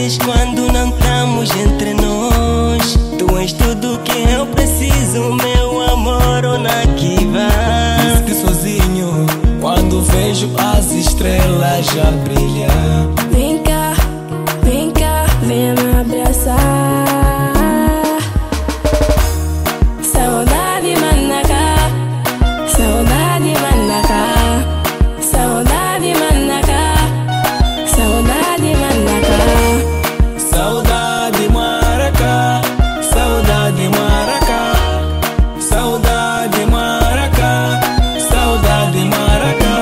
vezes quando não estamos entre nós. Tu és tudo que eu preciso, meu amor, onde que vai? Diz que sozinho, quando vejo as estrelas já brilhar. Vem cá, vem me abraçar. Saudade manaka, saudade manaka, saudade manaka, saudade manaka. Saudade maracá, saudade maracá, saudade maracá, saudade maracá.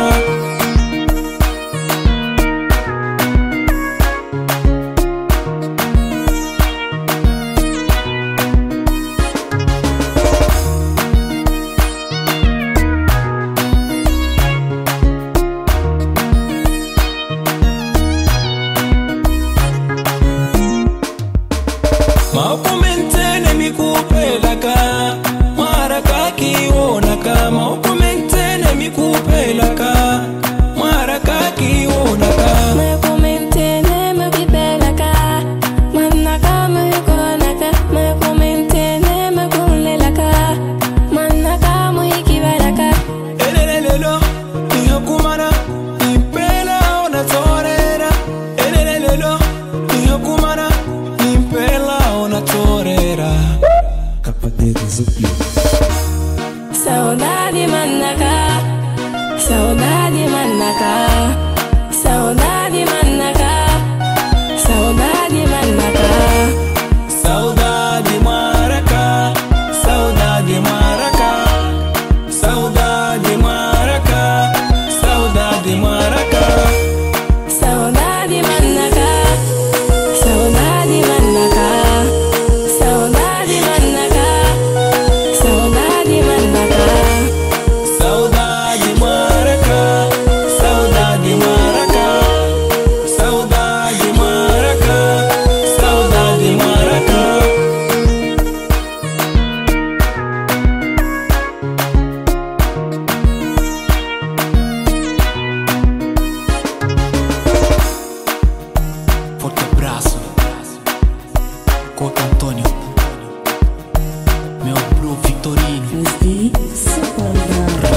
Mau komentene mi kupelaka, maraka kionaka. Mau komentene mi kupelaka, maraka kionaka. Me comentene me bibelaka, manaka me konaka. Me comentene me kulelaka, manaka me kibaraka. Elelelelo, ihakumana, impela ona torera. Elelelelo, ihakumana, impela ona torera. Capadetes o pio. Saudade manaka, saudade manaka, saudade manaka, saudade manaka. Saudade maracá, saudade maracá, saudade maracá, saudade maracá. Saudade manaka, saudade manaka, saudade manaka, saudade manaka. Saudade maracá, saudade maracá, saudade maracá, saudade maracá. Forte abraço, Couto Antônio, meu bro Victorino. SD Super Band.